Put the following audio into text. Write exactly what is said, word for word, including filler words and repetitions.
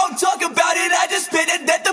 don't talk about it, I just spit it. That